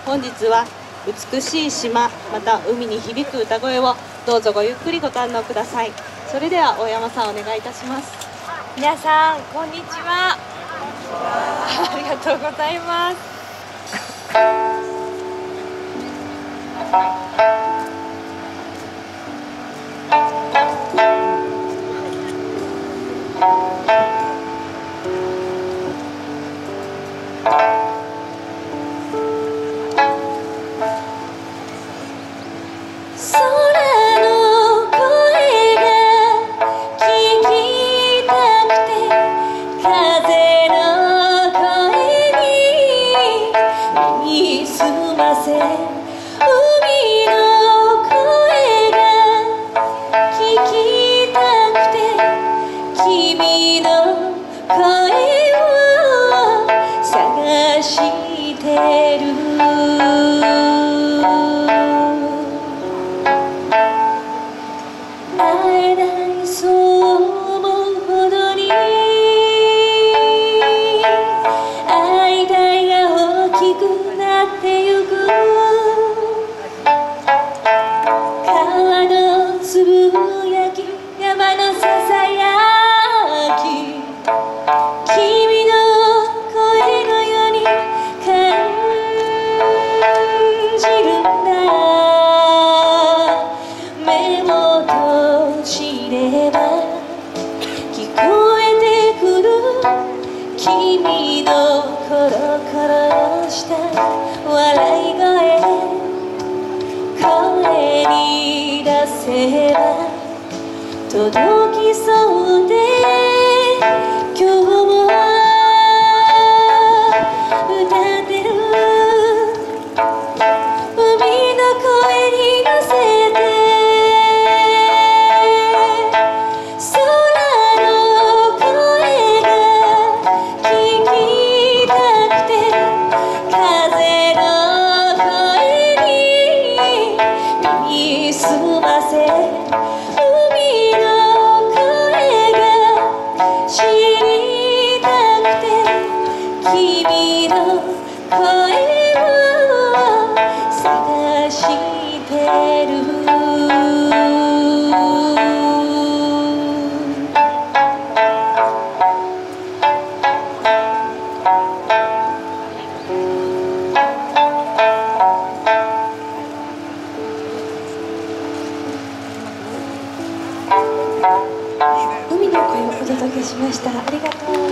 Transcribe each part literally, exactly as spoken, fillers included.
本日は美しい島、また海に響く歌声をどうぞごゆっくりご堪能ください。それでは大山さんお願いいたします。 皆さんこんにちは。ありがとうございます。 君の声を探してる。会えないそう思うほどに愛戴が大きくなってゆく。川のつぶやき、山のささやき、君の声のように感じるんだ。目を閉じれば聞こえてくる君のコロコロした笑い声。声に出せば届きそうで、今日も歌ってる。海の声に乗せて空の声が聞きたくて、風の声に耳すませ、君の声を探してる。海の声をお届けしました。ありがとう。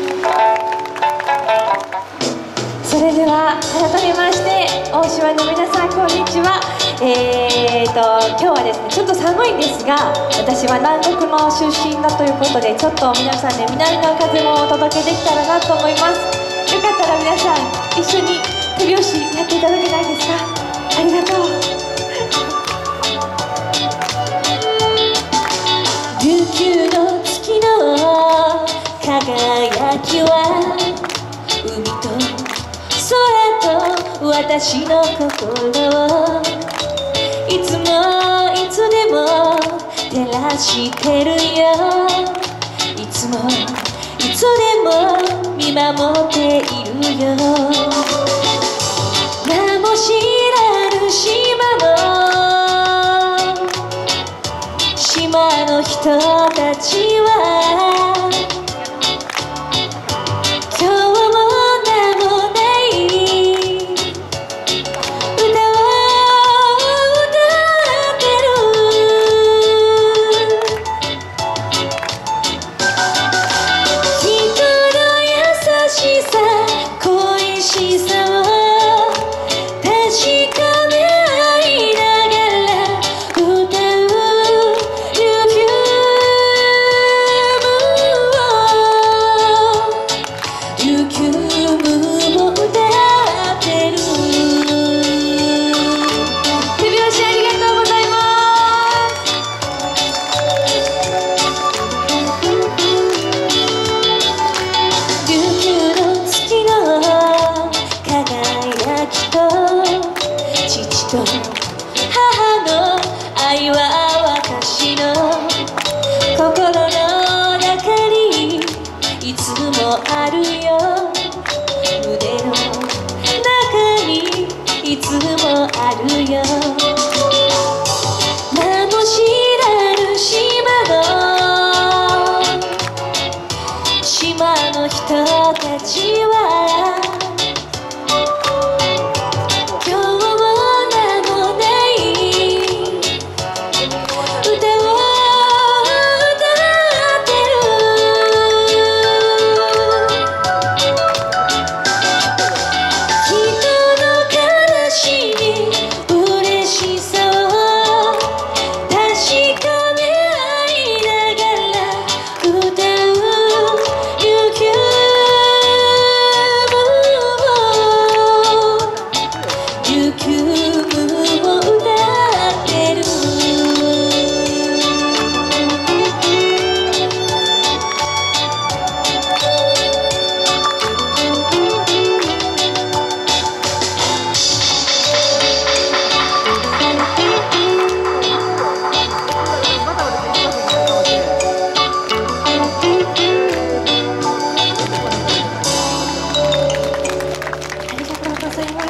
それでは改めまして大島の皆さんこんにちは。えーと今日はですねちょっと寒いんですが、私は南国の出身だということで、ちょっと皆さんね南の風もお届けできたらなと思います。よかったら皆さん一緒に手拍子やっていただけないですか。ありがとう。琉球の月の輝きは海と空と私の心をいつもいつでも照らしてるよ。いつもいつでも見守っているよ。名も知らぬ島の島の人たちは母の愛は私の心の中にいつもあるよ。胸の中にいつも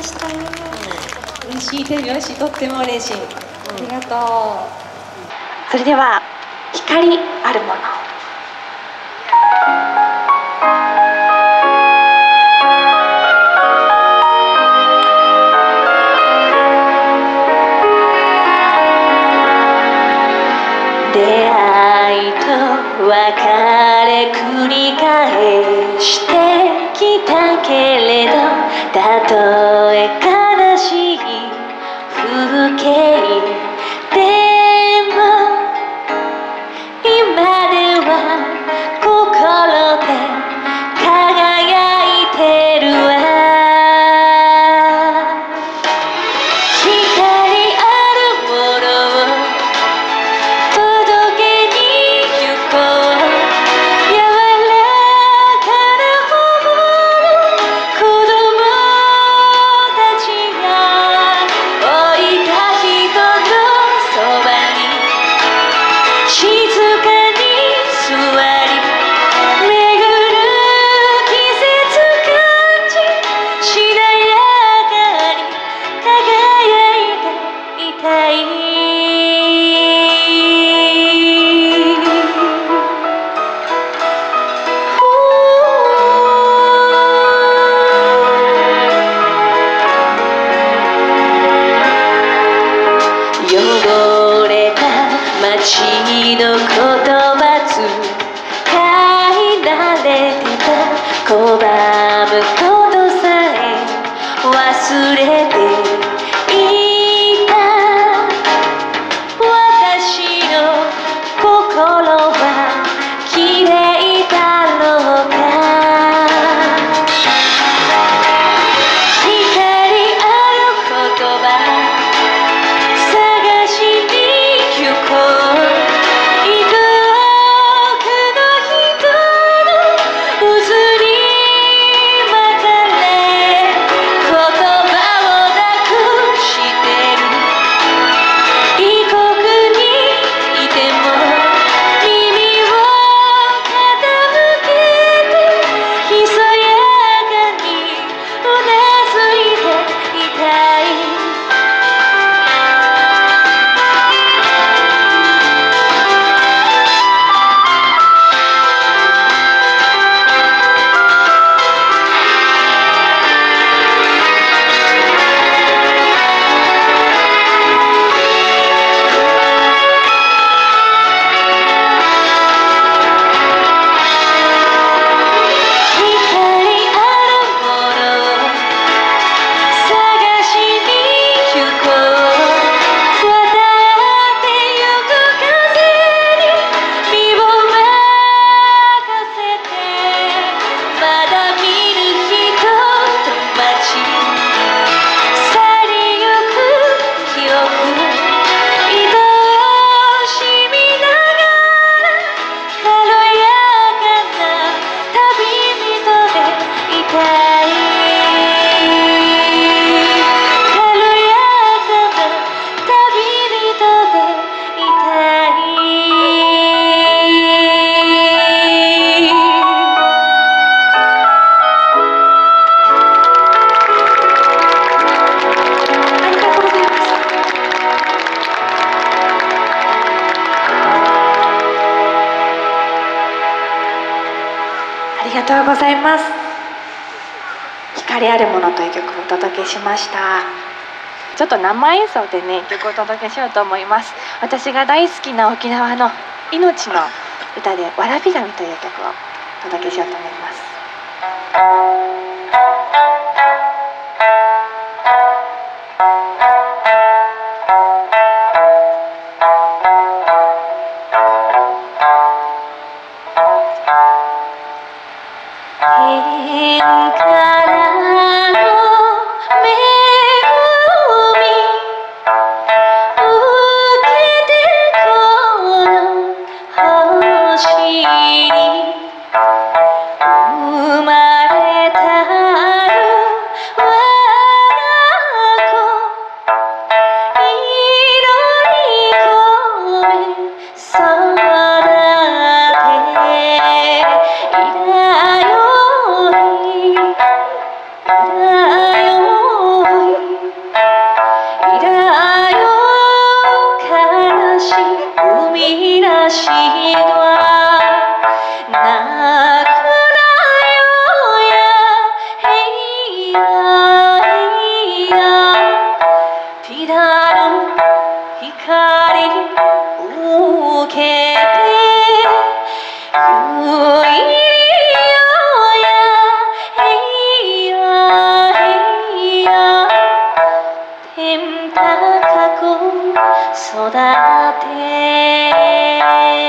した。嬉しい、手拍子とっても嬉しい。ありがとう。 それでは光あるもの。 出会いと別れ繰り返してきたけれど、たとえ悲しい風景でも今では心で輝いてるわ。光あるものを届けに行こう。柔らかな頬の子供たちが置いた人のそばに静かに座り、巡る季節感じしなやかに輝いていたい。汚れた街の言葉使い慣れてた、拒むことさえ忘れていた。私の心は綺麗だろうか。光ある言葉探しに行こう。遠くの人の渦に巻かれ、言葉をなくしてる。異国にいても耳を傾けて、ひそやかにうなずいていたい。 ありがとうございます。光あるものという曲をお届けしました。ちょっと生演奏でね、曲をお届けしようと思います。私が大好きな沖縄の命の歌でわらび神という曲をお届けしようと思います。 天からの恵み受けてこの星に生まれたけてゆいよやへいよへいよ天高く育て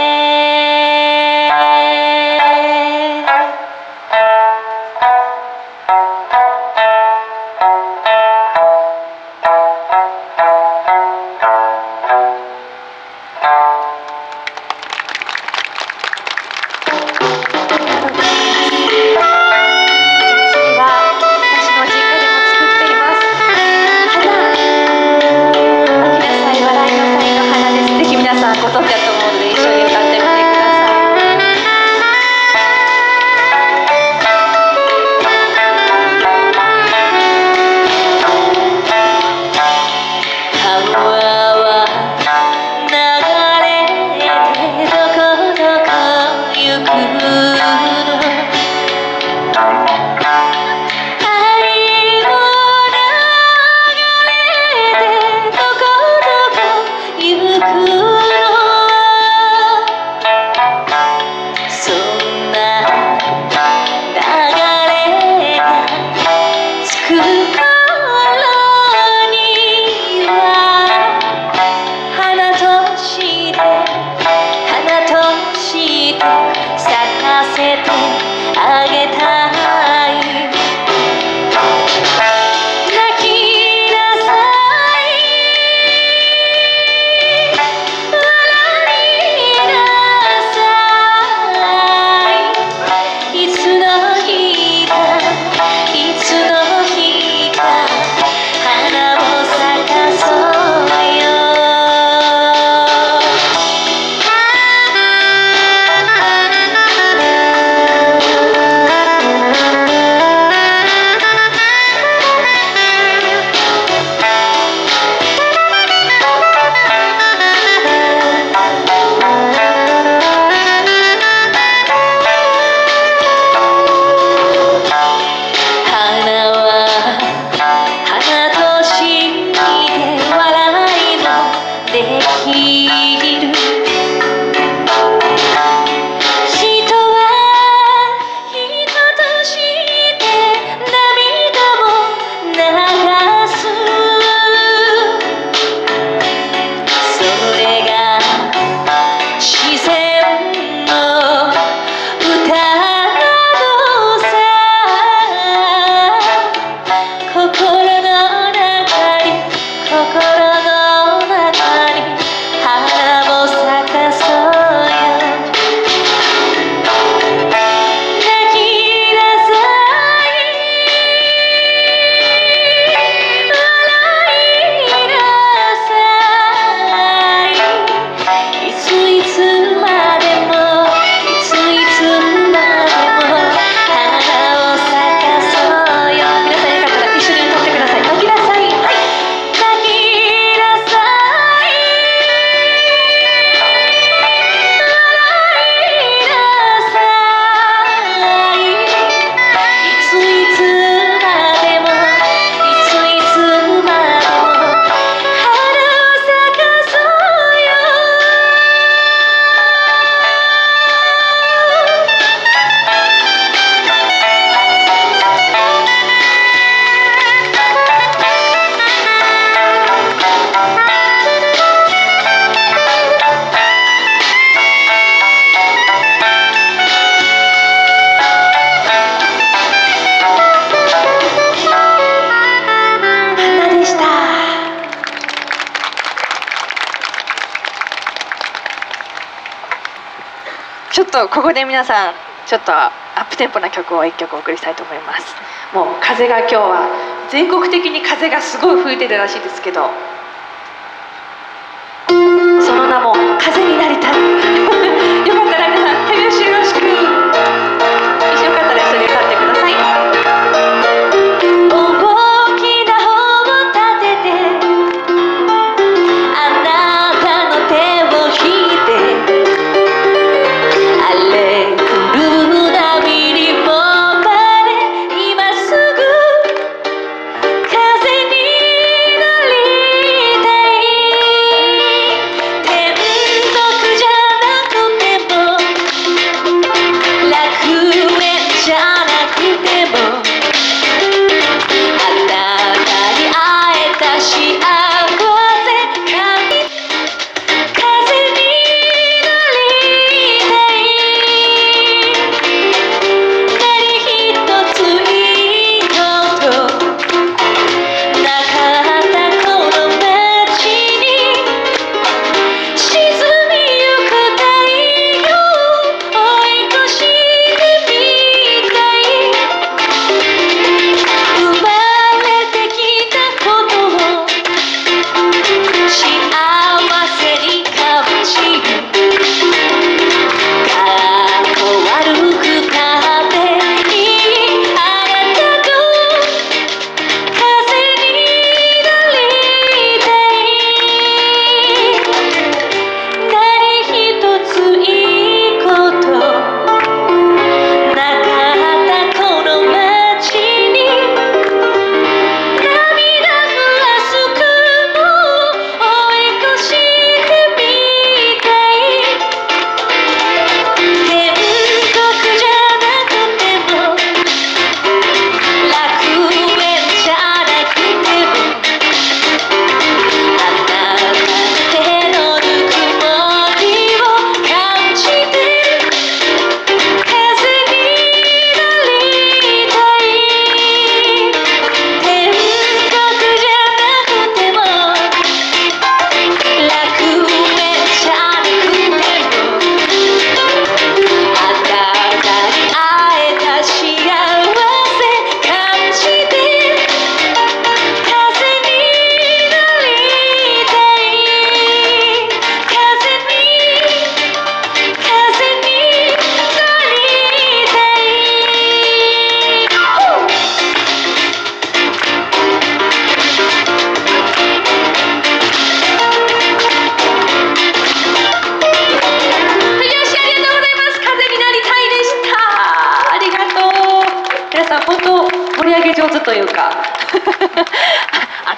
ちょっとここで皆さんちょっとアップテンポな曲をいっきょくお送りしたいと思います。もう風が今日は全国的に風がすごい吹いてるらしいですけど、その名も風になりたいよかったら皆さん手拍子よろしく。もしよかったら一緒に歌ってください。 大きな帆を立ててあなたの手を引いてあれ来る波にもまれ今すぐ風になりたい天国じゃな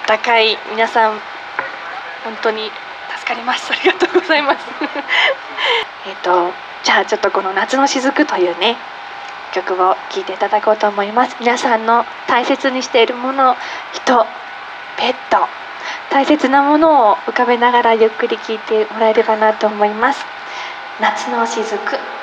ったかい皆さん本当に助かります。ありがとうございますえっとじゃあちょっとこの夏の雫というね曲を聴いていただこうと思います。皆さんの大切にしているもの、人、ペット、大切なものを浮かべながらゆっくり聴いてもらえればなと思います。夏の雫。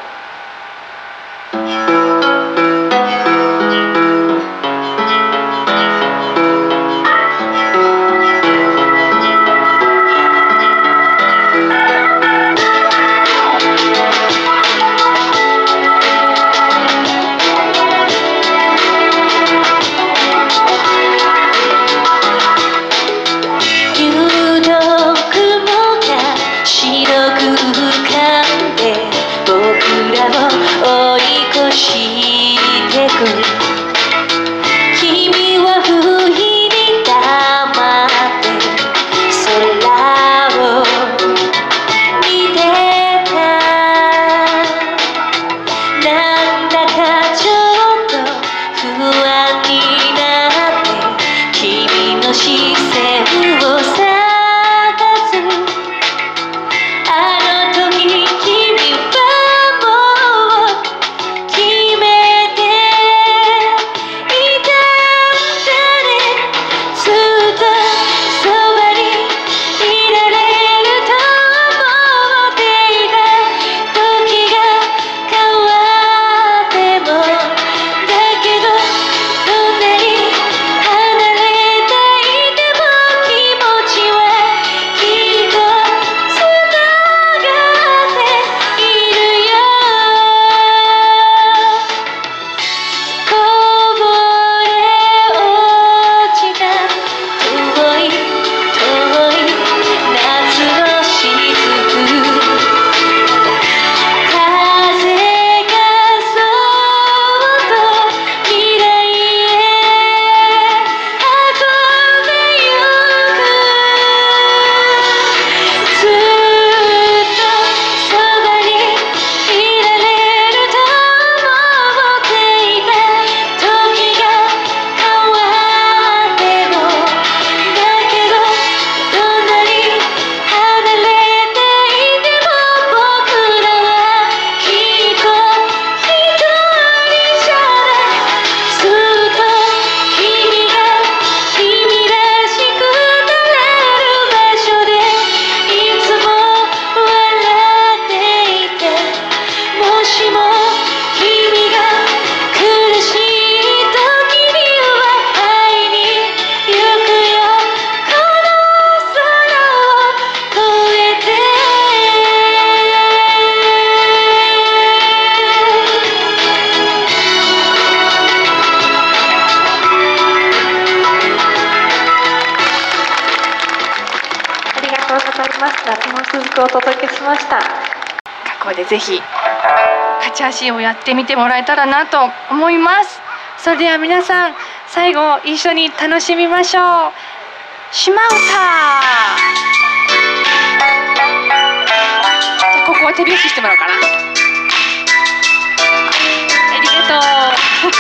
夏の雫をお届けしました。学校でぜひ勝ち足をやってみてもらえたらなと思います。それでは皆さん最後一緒に楽しみましょう。島唄。じゃあここは手拍子してもらおうかな。ありがとう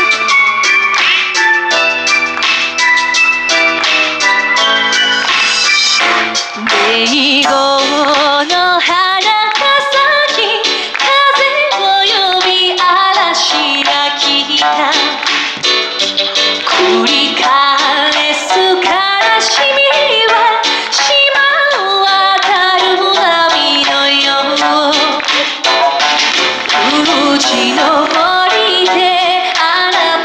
デイゴーの花が咲き、風を呼び嵐が来た。繰り返す悲しみは島を渡る波のよう。うちの森であなた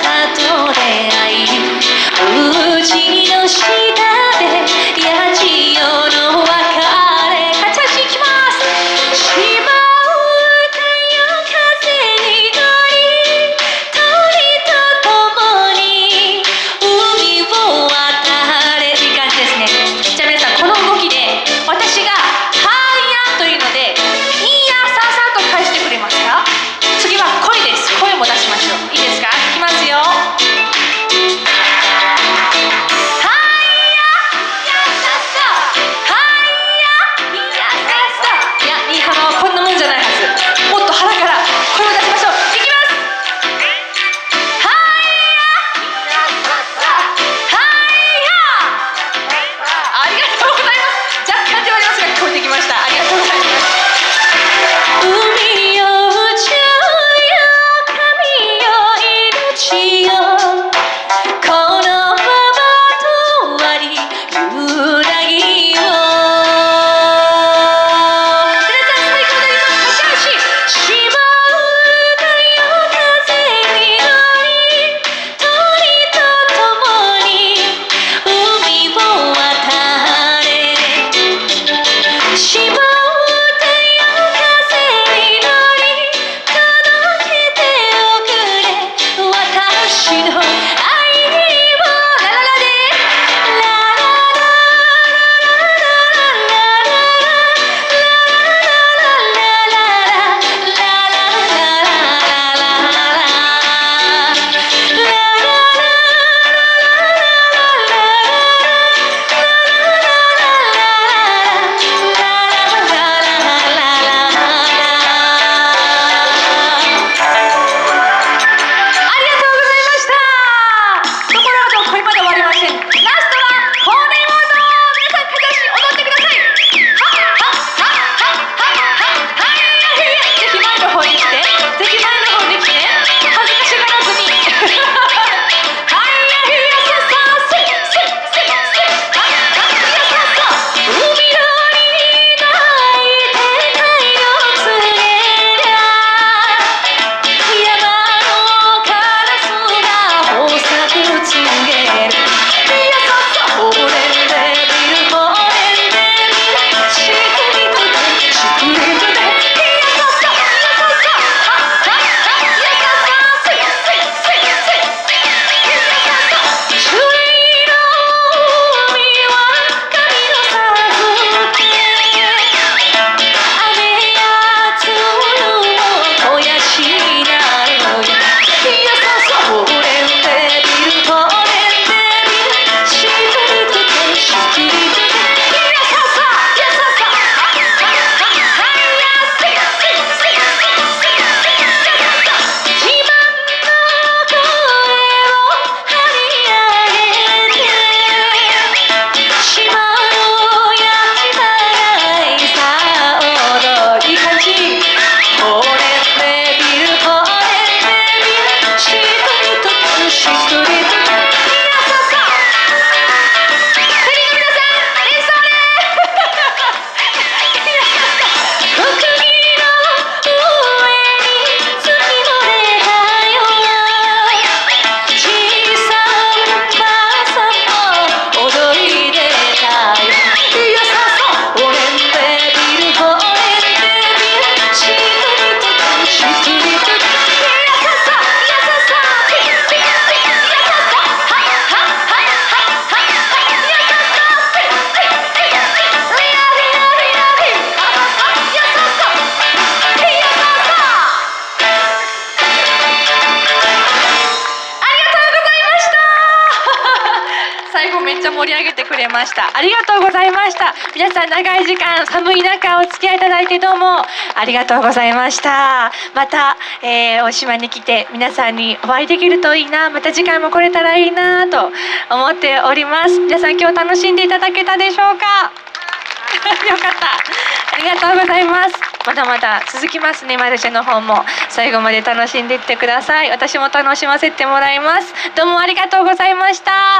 れました。ありがとうございました。皆さん長い時間寒い中お付き合いいただいてどうもありがとうございました。また、えー、大島に来て皆さんにお会いできるといいな、また次回も来れたらいいなと思っております。皆さん今日楽しんでいただけたでしょうか。よかった。ありがとうございます。まだまだ続きますね。マルシェの方も最後まで楽しんでいってください。私も楽しませてもらいます。どうもありがとうございました。